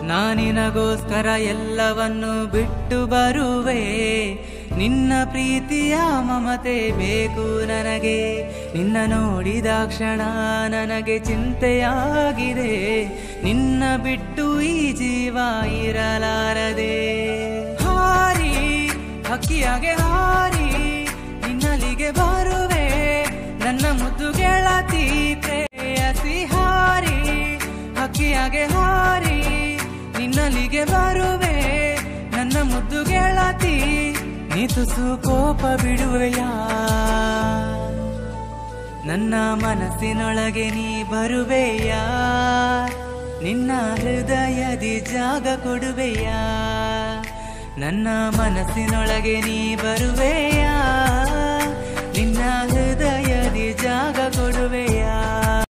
ನಾನಿನಗೋಸ್ಕರ ಎಲ್ಲವನ್ನು ಬಿಟ್ಟು ಬರುವೆ. ನಿನ್ನ ಪ್ರೀತಿಯ ಮಮತೆ ಬೇಕು ನನಗೆ. ನಿನ್ನ ನೋಡಿದ ಕ್ಷಣ ನನಗೆ ಚಿಂತೆಯಾಗಿದೆ. ನಿನ್ನ ಬಿಟ್ಟು ಈ ಜೀವ ಇರಲಾರದೆ. ಹಾರಿ ಹಕ್ಕಿಯಾಗೆ ಹಾರಿ ನಿನ್ನಲ್ಲಿಗೆ ಬರುವೆ. ನನ್ನ ಮುದ್ದು ಗೆಳತಿ ಪ್ರೇಯಸಿ. ಹಾರಿ ಹಕ್ಕಿಯಾಗೆ ಹಾರಿ ನಿನ್ನಲ್ಲಿಗೆ ಬರುವೆ. ನನ್ನ ಮುದ್ದು ಗೆಳತಿ ನೀ ತುಸು ಕೋಪ ಬಿಡುವೆಯ. ನನ್ನ ಮನಸ್ಸಿನೊಳಗೆ ನೀ ಬರುವೆಯ. ನಿನ್ನ ಹೃದಯದಿ ಜಾಗ ಕೊಡುವೆಯ. ನನ್ನ ಮನಸ್ಸಿನೊಳಗೆ ನೀ ಬರುವೆಯ. ನಿನ್ನ ಹೃದಯದಿ ಜಾಗ ಕೊಡುವೆಯ.